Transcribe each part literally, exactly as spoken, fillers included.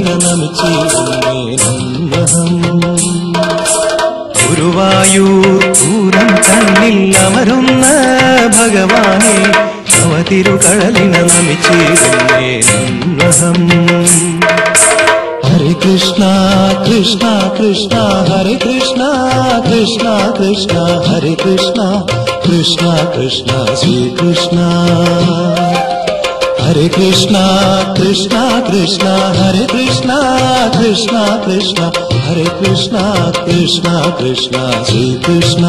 തിരുകടലിന നമിച്ചിടുന്നേനഹം. ഗുരുവായൂർ പൂരം കണ്ണിൽ അമരുന്ന ഭഗവാനെ തവ തിരുകടലിന നമിച്ചിടുന്നേനഹം. ഹരേ കൃഷ്ണ കൃഷ്ണ കൃഷ്ണ ഹരേ കൃഷ്ണ കൃഷ്ണ കൃഷ്ണ ഹരേ കൃഷ്ണ കൃഷ്ണ കൃഷ്ണ ശ്രീകൃഷ്ണ. ഹരേ കൃഷ്ണ കൃഷ്ണ കൃഷ്ണ ഹരേ കൃഷ്ണ കൃഷ്ണ കൃഷ്ണ ഹരേ കൃഷ്ണ കൃഷ്ണ കൃഷ്ണ ശ്രീകൃഷ്ണ.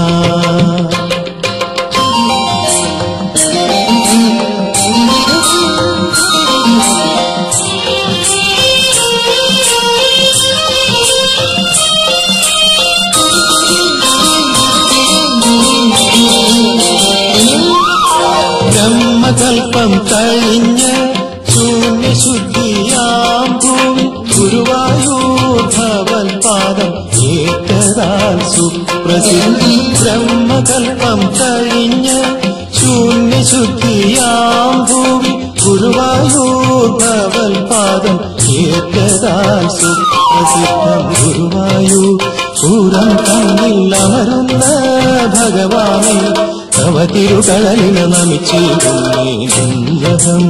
ബ്രഹ്മകൽപ്പം കഴിഞ്ഞ് ശൂന്യശുദ്ധിയാം ഭൂമി ഗുരുവായൂർ ഭവൻ പാദം ഏറ്റതാൽ സുപ്രസിദ്ധി. ബ്രഹ്മകൽപ്പം കഴിഞ്ഞ് ശൂന്യശുദ്ധിയാം ഭൂമി ഗുരുവായൂർ ഭവൻ പാദം ഏറ്റതാൽ സുപ്രസിദ്ധം. ഗുരുവായൂർ പൂരം തന്നിൽ അമരുന്ന ഭഗവാനെ തവ തിരുകടലിന നമിച്ചിടുന്നേനഹം.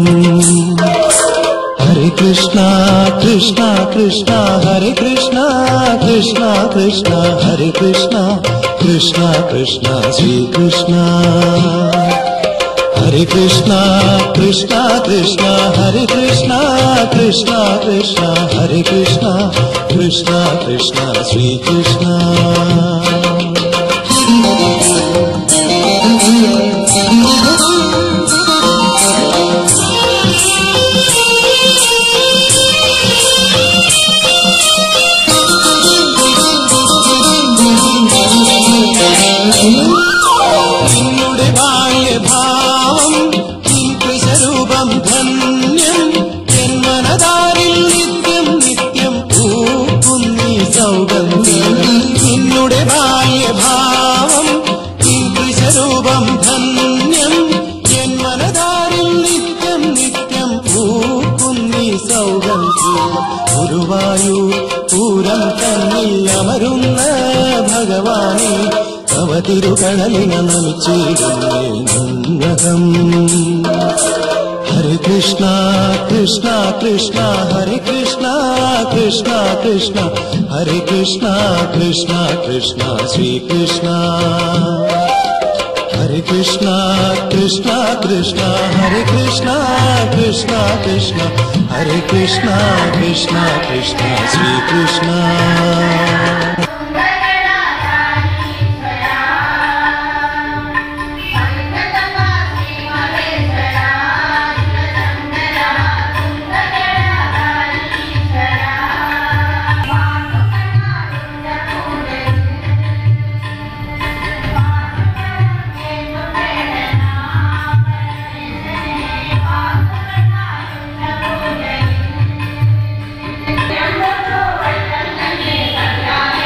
ഹരേ കൃഷ്ണ കൃഷ്ണ കൃഷ്ണ ഹരേ കൃഷ്ണ കൃഷ്ണ കൃഷ്ണ ഹരേ കൃഷ്ണ കൃഷ്ണ കൃഷ്ണ ശ്രീകൃഷ്ണ. ഹരേ കൃഷ്ണ കൃഷ്ണ കൃഷ്ണ ഹരേ കൃഷ്ണ കൃഷ്ണ കൃഷ്ണ ഹരേ കൃഷ്ണ കൃഷ്ണ കൃഷ്ണ ശ്രീകൃഷ്ണ. നിന്നുടെ ബാല്യഭാവം നിൻകൃശരൂപം ധന്യം ജന്മനദാരിൽ നിത്യം നിത്യം പൂക്കുന്നീ സൗഗന്ധികം. നിന്നുടെ ബാല്യഭാവം നിൻകൃശരൂപം ധന്യം ജന്മനദാരിൽ നിത്യം നിത്യം പൂക്കുന്നീ സൗഗന്ധികം. ഗുരുവായൂർ പൂരം തന്നിൽ അമരുന്ന ഭഗവാനെ തവ തിരുകടലിന നമിച്ചിടുന്നേനഹം. ഹരേ കൃഷ്ണ കൃഷ്ണ കൃഷ്ണ ഹരേ കൃഷ്ണ കൃഷ്ണ കൃഷ്ണ ഹരേ കൃഷ്ണ കൃഷ്ണ കൃഷ്ണ ശ്രീകൃഷ്ണ. ഹരേ കൃഷ്ണ കൃഷ്ണ കൃഷ്ണ ഹരേ കൃഷ്ണ കൃഷ്ണ കൃഷ്ണ ഹരേ കൃഷ്ണ കൃഷ്ണ കൃഷ്ണ ശ്രീകൃഷ്ണ. Yeah.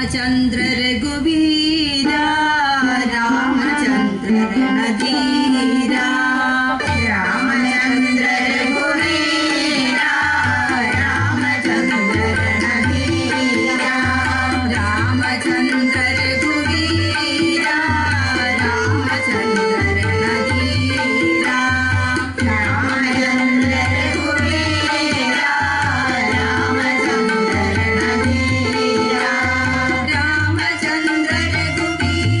रामचंद्र रघुवीरा रामचंद्र रणधीरा रामचंद्र रघुवीरा रामचंद्र रणधीरा रामचंद्र रघुवीरा रामचंद्र रणधीरा रामचंद्र रघुवीरा रामचंद्र रणधीरा रामचंद्र रघुवीरा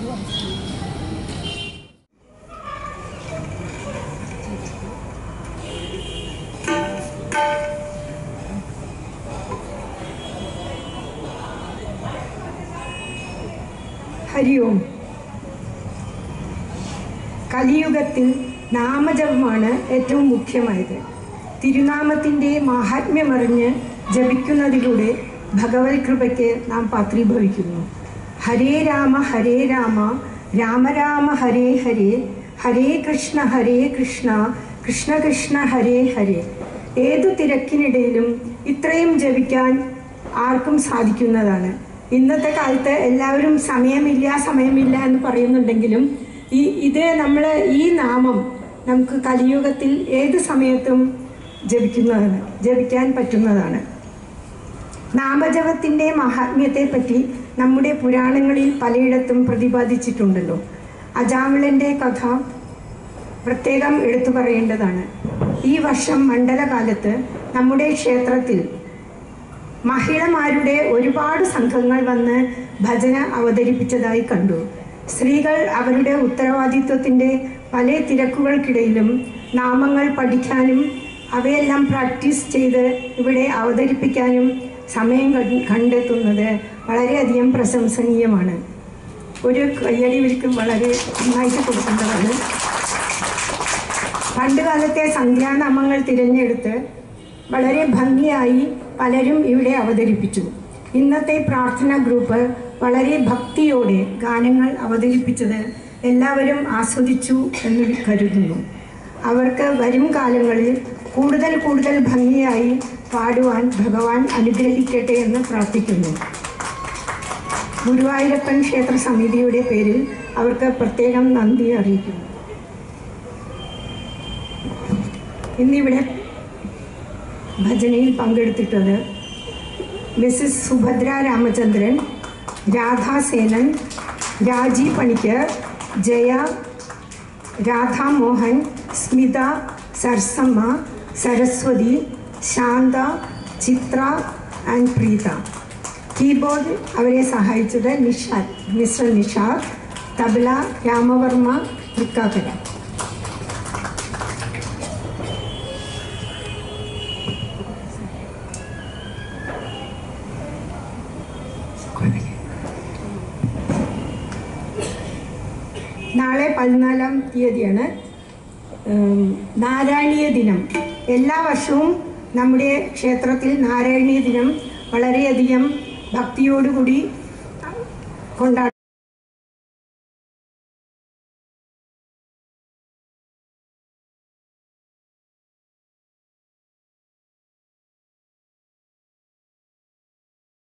ഹരി ഓം. കലിയുഗത്തിൽ നാമജപമാണ് ഏറ്റവും മുഖ്യമായത്. തിരുനാമത്തിൻ്റെ മാഹാത്മ്യമറിഞ്ഞ് ജപിക്കുന്നതിലൂടെ ഭഗവത് കൃപയ്ക്ക് നാം പാത്രീഭവിക്കുന്നു. ഹരേ രാമ ഹരേ രാമ രാമ രാമ ഹരേ ഹരേ ഹരേ കൃഷ്ണ ഹരേ കൃഷ്ണ കൃഷ്ണ കൃഷ്ണ ഹരേ ഹരേ. ഏതു തിരക്കിനിടയിലും ഇത്രയും ജപിക്കാൻ ആർക്കും സാധിക്കുന്നതാണ്. ഇന്നത്തെ കാലത്ത് എല്ലാവരും സമയമില്ല സമയമില്ല എന്ന് പറയുന്നുണ്ടെങ്കിലും ഈ ഇത് നമ്മൾ ഈ നാമം നമുക്ക് കലിയുഗത്തിൽ ഏത് സമയത്തും ജപിക്കുന്നതാണ്, ജപിക്കാൻ പറ്റുന്നതാണ്. നാമജപത്തിൻ്റെ മഹാത്മ്യത്തെപ്പറ്റി നമ്മുടെ പുരാണങ്ങളിൽ പലയിടത്തും പ്രതിപാദിച്ചിട്ടുണ്ടല്ലോ. അജാമിളൻ്റെ കഥ പ്രത്യേകം എടുത്തു പറയേണ്ടതാണ്. ഈ വർഷം മണ്ഡലകാലത്ത് നമ്മുടെ ക്ഷേത്രത്തിൽ മഹിളമാരുടെ ഒരുപാട് സംഘങ്ങൾ വന്ന് ഭജന അവതരിപ്പിച്ചതായി കണ്ടു. സ്ത്രീകൾ അവരുടെ ഉത്തരവാദിത്വത്തിൻ്റെ പല തിരക്കുകൾക്കിടയിലും നാമങ്ങൾ പഠിക്കാനും അവയെല്ലാം പ്രാക്ടീസ് ചെയ്ത് ഇവിടെ അവതരിപ്പിക്കാനും സമയം കണ്ടെത്തുന്നത് വളരെയധികം പ്രശംസനീയമാണ്. ഒരു കയ്യടി ഇവർക്ക് വളരെ നന്നായിട്ട് കൊടുക്കേണ്ടതാണ്. പണ്ടുകാലത്തെ സന്ധ്യാനാമങ്ങൾ തിരഞ്ഞെടുത്ത് വളരെ ഭംഗിയായി പലരും ഇവിടെ അവതരിപ്പിച്ചു. ഇന്നത്തെ പ്രാർത്ഥന ഗ്രൂപ്പ് വളരെ ഭക്തിയോടെ ഗാനങ്ങൾ അവതരിപ്പിച്ചത് എല്ലാവരും ആസ്വദിച്ചു എന്ന് കരുതുന്നു. അവർക്ക് വരും കാലങ്ങളിൽ കൂടുതൽ കൂടുതൽ ഭംഗിയായി പാടുവാൻ ഭഗവാൻ അനുഗ്രഹിക്കട്ടെ എന്ന് പ്രാർത്ഥിക്കുന്നു. ഗുരുവായൂരപ്പൻ ക്ഷേത്ര സമിതിയുടെ പേരിൽ അവർക്ക് പ്രത്യേകം നന്ദി അറിയിക്കുന്നു. ഇന്നിവിടെ ഭജനയിൽ പങ്കെടുത്തിട്ടത് Mrs Subhadra Ramachandran, Radhasenan, Raji Panicker, Jaya, Radhamohan, Smitha, Sarasamma, Saraswathi, Shantha, Chithra and Preetha. Keyboard അവരെ സഹായിച്ചത് നിഷാദ് മിസ്റ്റർ നിഷാദ്, തബല രാമവർമ്മ തൃക്കാക്കര. നാളെ പതിനാലാം തീയതിയാണ് നാരായണീയ ദിനം. എല്ലാ വർഷവും നമ്മുടെ ക്ഷേത്രത്തിൽ നാരായണീയ ദിനം വളരെയധികം ഭക്തിയോടുകൂടി കൊണ്ടാടും.